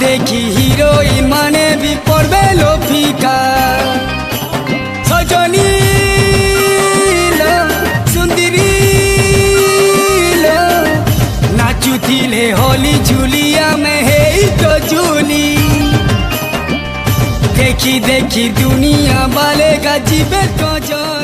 देखी हिरोइन माने भी पड़बे लो फीका सजनी लो सुंदरी लो नाचुथिले होली झुलिया में हे तो झूली देखी देखी दुनिया वाले का जीवे तो